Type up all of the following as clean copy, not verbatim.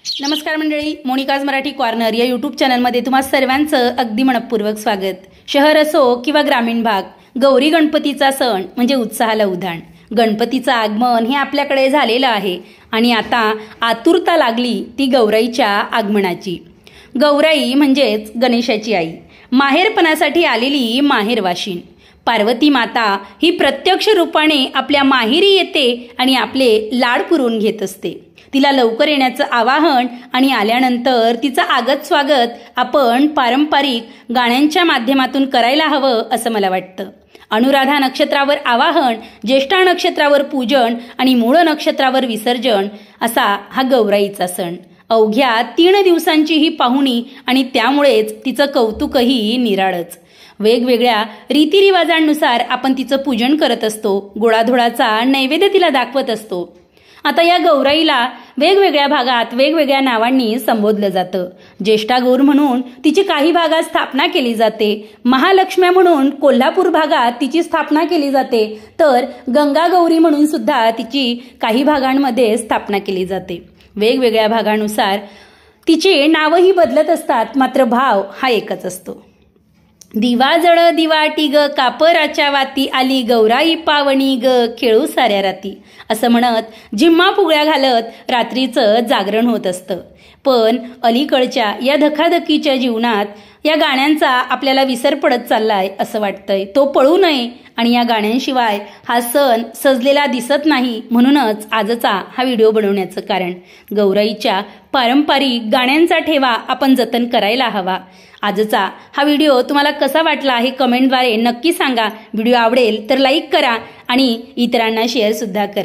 नमस्कार मंडळी, मोनिकाज मराठी कॉर्नर या यूट्यूब चॅनलमध्ये तुम्हा सर्वांचं अगदी मनपूर्वक स्वागत। शहर असो किंवा ग्रामीण भाग, गौरी गणपतीचा सण म्हणजे उत्साहाला उधाण। गणपतीचं आगमन हे आपल्याकडे झालेलं आहे आणि आता आतुरता लागली ती गौराईच्या आगमनाची। गौराई म्हणजेच गणेशाची आई, माहेरपणासाठी आलेली माहेरवाशीण। पार्वती माता ही प्रत्यक्ष रूपाने आपल्या माहेरी येते आणि आपले लाड पुरवून घेत असते। तिला लवकर येण्याचं आवाहन आणि आल्यानंतर तिचं आगत स्वागत आपण पारंपरिक गाण्यांच्या माध्यमातून करायला हवं असं मला वाटतं। अनुराधा नक्षत्रावर आवाहन, ज्येष्ठा नक्षत्रावर पूजन आणि मूळ नक्षत्रावर विसर्जन असा हा गौराईचा सण। अवघ्या 3 दिवसांची ही पाहुणी आणि त्यामुळेच तिचं कौतुकही निराळच। वेगवेगळ्या रीतिरिवाजांनुसार आपण तिचं पूजन करत असतो, गोडाधोडाचा नैवेद्य तिला दाखवत असतो। आता या गौराईला वेगवेगळ्या भागात वेगवेगळ्या नावांनी संबोधलं जातं। ज्येष्ठा गौर म्हणून तिची काही भागात स्थापना केली जाते, महालक्ष्म्या म्हणून कोल्हापूर भागात तिची स्थापना केली जाते, तर गंगा गौरी म्हणून सुद्धा तिची काही भागांमध्ये स्थापना केली जाते। वेगवेगळ्या भागानुसार तिचे नावही बदलत असतात, मात्र भाव हा एकच असतो। दिवा जळ दिवाटी ग, कापराच्या वाती आली गौराई पावणी ग, खेळू साऱ्या राती असं म्हणत झिम्मा फुगड्या घालत रात्रीचं जागरण होत असतं। पण अलीकडच्या या धकाधकीच्या जीवनात या गाण्यांचा आपल्याला विसर पडत चाललाय असं वाटतंय। तो पळू नये आणि या गाण्यांशिवाय हा सण सजलेला दिसत नाही, म्हणूनच आजचा हा व्हिडिओ बनवण्याचं कारण। गौराईच्या पारंपरिक गाण्यांचा ठेवा आपण जतन करायला हवा। आजचा हा व्हिडिओ तुम्हाला कसा वाटला हे कमेंटद्वारे नक्की सांगा। व्हिडिओ आवडेल तर लाईक करा आणि इतरांना शेअर सुद्धा करा।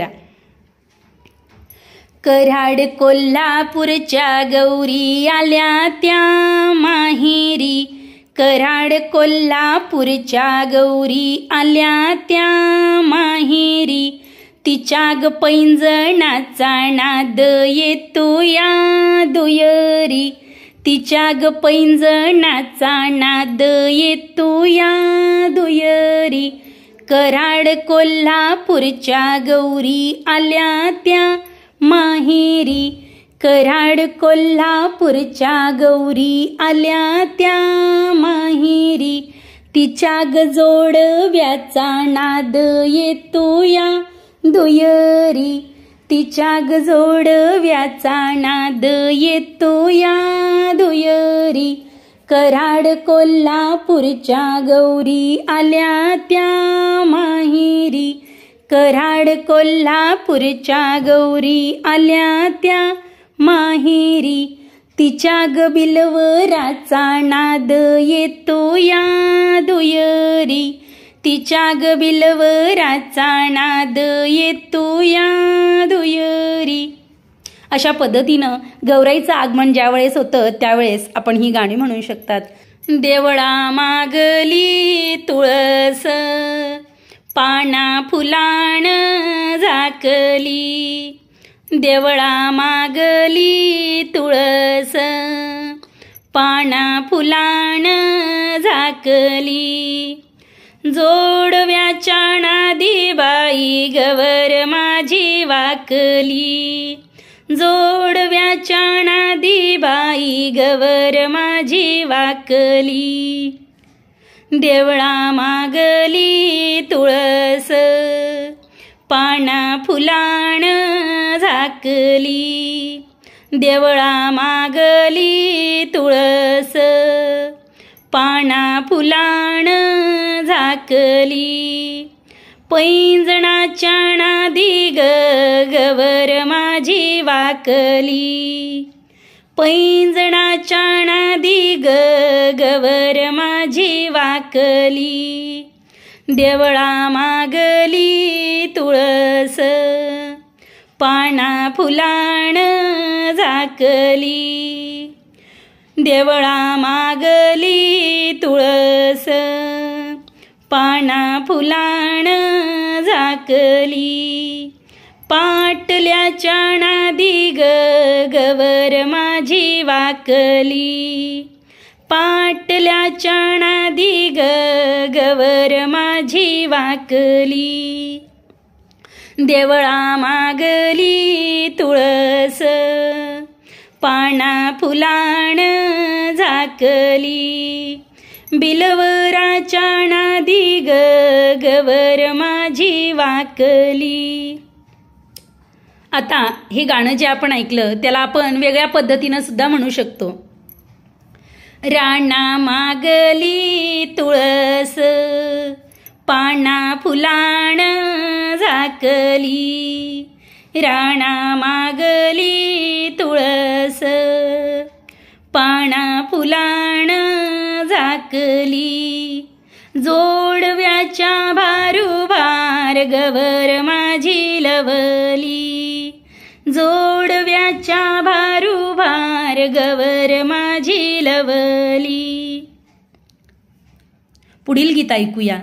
कराड कोल्हापूरच्या गौरी आल्या त्या माहेरी, कराड कोल्हापूरच्या गौरी आल्या त्या माहेरी, तिच्या ग पैंजणाचा नाद येतो या दुयरी, तिच्या ग पैंजणाचा नाद येतो या दुयरी, कराड कोल्हापूरच्या गौरी आल्या त्या माहेरी, कराड कोल्हापूरच्या गौरी आल्या त्या माहेरी, तिच्या ग जोडव्याचा नाद येतो या दुयरी, तिच्या ग जोडव्याचा नाद येतो या दुयरी, कराड कोल्हापूरच्या गौरी आल्या त्या माहेरी, कराड कोल्हापूरच्या गौरी आल्या त्या माहेरी, तिच्या ग बिलवराचा नाद येतो या दुयरी, तिच्या ग बिलवराचा नाद येतो या दुयरी। अशा पद्धतीनं गौराईचं आगमन ज्यावेळेस होतं त्यावेळेस आपण ही गाणी म्हणू शकतात। देवळा मागली तुळस, पाना फुलाण झाकली, देवळा मागली तुळस, पाना फुलाण झाकली, जोडव्याच्या नादी बाई गवर माझी वाकली, जोडव्याच्या नादी बाई गवर माझी वाकली, देवळा मागली तुळस, पाना फुलाण झाकली, देवळा मागली तुळस, पाना फुलाण झाकली, पैंजणाच्या नादी ग गवर माझी वाकली, पैंजणाच्या नादी ग गवर माझी वाकली, देवळा मागली तुळस, पाना फुलाण झाकली, देवळा मागली तुळस, पाना फुलाण झाकली, पाटल्याच्या नादी ग गवर माझी वाकली, पाटल्याच्या नादी ग गवर माझी वाकली, देवळा मागली तुळस, पाना फुलाण झाकली, बिलवराच्या नादी ग गवर माझी वाकली. आता हे गाणं जे आपण ऐकलं त्याला आपण वेगळ्या पद्धतीनं सुद्धा म्हणू शकतो. राणा मागली तुळस, पाना फुलाण झाकली, राणा मागली तुळस, पाना फुलाण झाकली, जोडव्याच्या भारूभार गवर माझी लवली, जोडव्याच्या भारूभार गवर माझी लवली. पुढील गीत ऐकूया.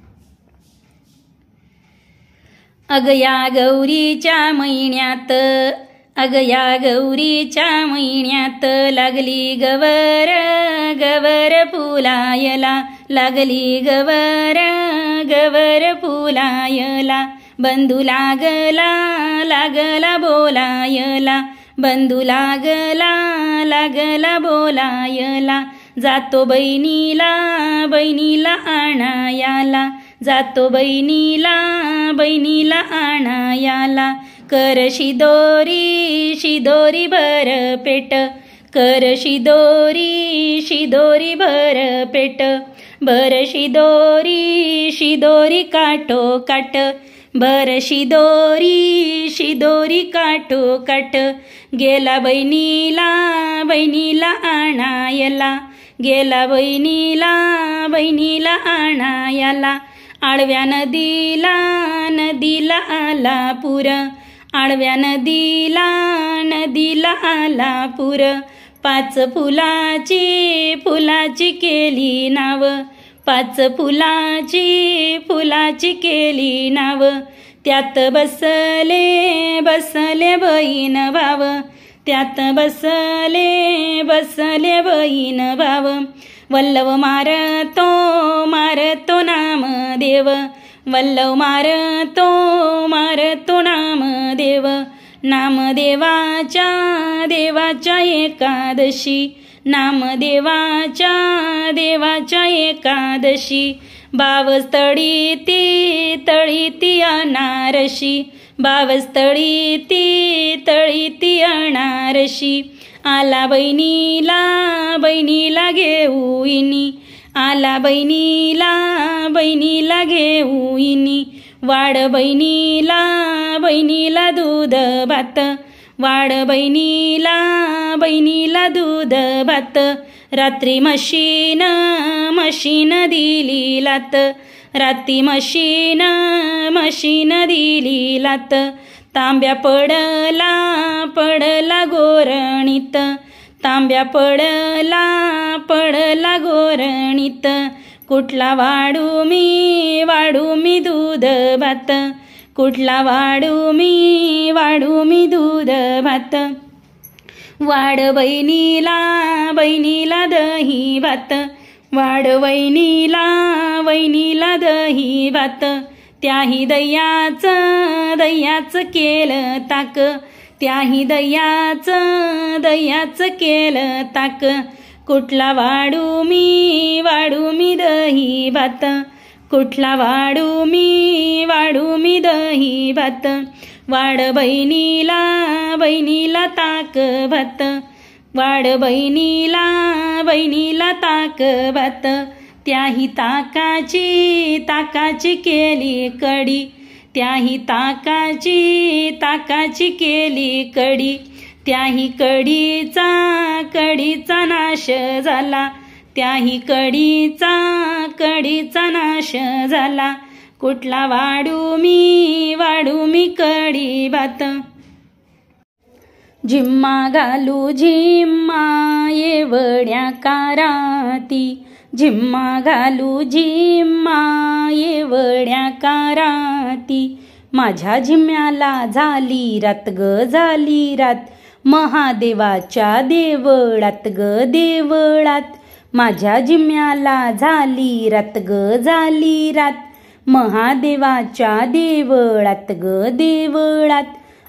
अगया गौरीच्या महिन्यात, अगया गौरीच्या महिन्यात, लागली गवर गवर फुलायला, लागली गवर गवर फुलायला, बंधू लागला लागला बोलायला, बंधू लागला लागला बोलायला, जातो बहिणीला बहिणीला आणायाला, जातो बहिणीला बहिणीला आणायाला, कर शिदोरी शिदोरी भर पेट, कर शिदोरी शिदोरी भर पेट, भर शिदोरी शिदोरी काठो काट, भर शिदोरी शिदोरी काठो काट, गेला बहिणीला बहिणीला आणायला, गेला बहिणीला बहिणीला आणायला, आडव्या नदीला नदीला आला पूर, आडव्या नदीला नदीला आला पूर, पाच फुलाची फुलाची केली नाव, पाच फुलाची फुलाची केली नाव, त्यात बसले बसले बहीण भाव, त्यात बसले बसले बहीण भाव, वल्लव मारतो मारतो नाम देव, वल्लव मारतो मारतो नाम देव, नामदेवाच्या देवाच्या एकादशी, नामदेवाच्या देवाच्या एकादशी, बावस्तळी ती अनारशी, बावस्तळी ती अनारशी, आला बहिणीला बहिणीला घेऊइनी, आला बहिणीला बहिणीला घेऊइनी, वाढ बहिणीला बहिणीला दूध भात, वाढ बहिणीला बहिणीला दूध भात, रात्री म्हशीन म्हशीन दिली लात, रात्री म्हशीन म्हशीन दिली लात, तांब्या पडला पडला गोरणीत, तांब्या पडला पडला गोरणीत, कुठला वाढू मी दूध भात, कुठला वाढू मी दूध भात, वाढ बहिणीला बहिणीला दही भात, वाढ वहिनीला दही भात, त्याही दह्याचं केलं ताक, त्याही दह्याचं केलं ताक, कुठला वाढू मी दही भात, कुठला वाढू मी दही भात, वाढ बहिणीला ताक भात, वाढ बहिणीला ताक भात, त्याही ताकाची केली कडी, त्याही ताकाची केली कडी, त्याही कडीचा नाश झाला, त्याही कडीचा नाश झाला, कुठला वाढू मी कडी भात, झिम्मा घालू झिम्मा येवड्या काराती, झिम्मा घालू झिम्मा येवड्या काराती, माझ्या झिम्म्याला झाली रात ग झाली रात, महादेवाच्या देवळात ग देवळात, माझ्या झिम्म्याला झाली रात ग झाली रात, महादेवाच्या देवळात ग देवळात,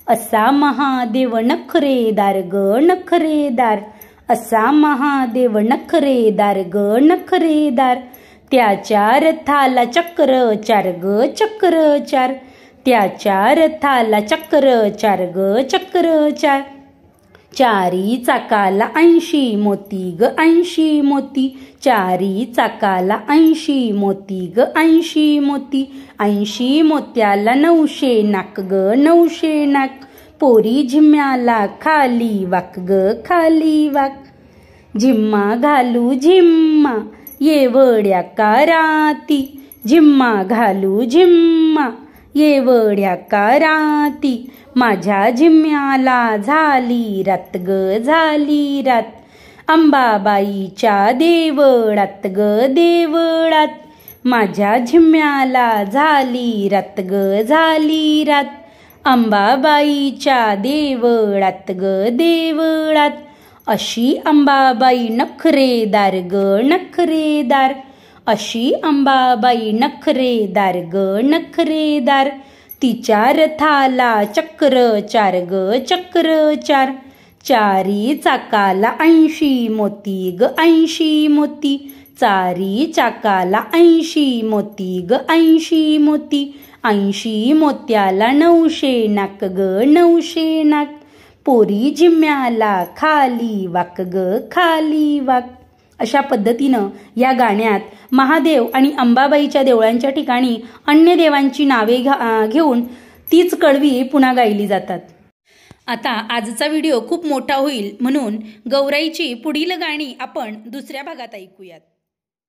असा महादेव नखरेदार ग नखरेदार, असा महादेव नखरेदार ग नखरेदार, त्याच्या रथाला चक्र चार ग चक्र चार, त्याच्या रथाला चक्र चार ग चक्र चार, चारी चाकाला 80 मोती ग 80 मोती, चारी चाकाला 80 मोती ग 80 मोती, 80 मोत्याला 900 नाक ग 900 नाक, पोरी झिम्म्याला खाली वाक ग खाली वाक, झिम्मा घालू झिम्मा येवड्या का राती, झिम्मा घालू झिम्मा येवड्या का राती, माझ्या झिम्म्याला झाली रात ग झाली रात, अंबाबाईच्या देवळात ग देवळात, माझ्या झिम्म्याला झाली रात ग झाली रात, अंबाबाईच्या देवळात ग देवळात, अशी अंबाबाई नखरेदार ग नखरेदार, अशी अंबाबाई नखरेदार ग नखरेदार, तिच्या रथाला चक्र चार ग चक्र चार, चारी चाकाला 80 मोती ग 80 मोती, चारी चाकाला 80 मोती ग 80 मोती, 80 मोत्याला 900 नाक ग 900 नाक, पोरी झिम्म्याला खाली वाक ग खाली वाक. अशा पद्धतीनं या गाण्यात महादेव आणि अंबाबाईच्या देवळांच्या ठिकाणी अन्य देवांची नावे घेऊन तीच कडवी पुन्हा गायली जातात. आता आजचा व्हिडिओ खूप मोठा होईल म्हणून गौराईची पुढील गाणी आपण दुसऱ्या भागात ऐकूयात.